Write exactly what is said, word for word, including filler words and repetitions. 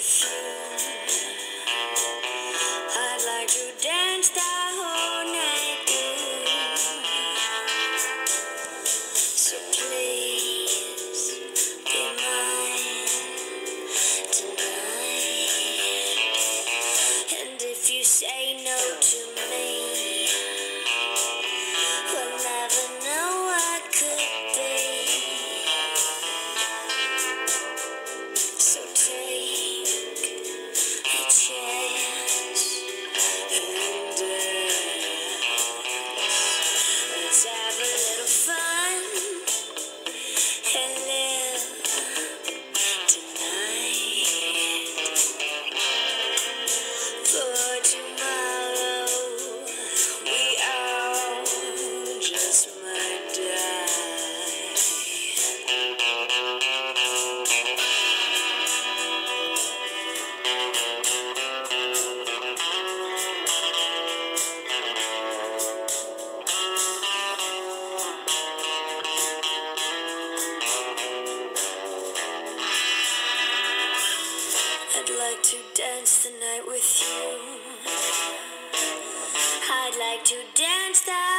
with you. I'd like to dance the whole night through. So please be mine tonight. And if you say no to me, we'll never know what could be. So take a chance and dance. Let's have a little fun and live tonight. For tomorrow we all just might die. I'd like to dance the night with you. I'd like to dance the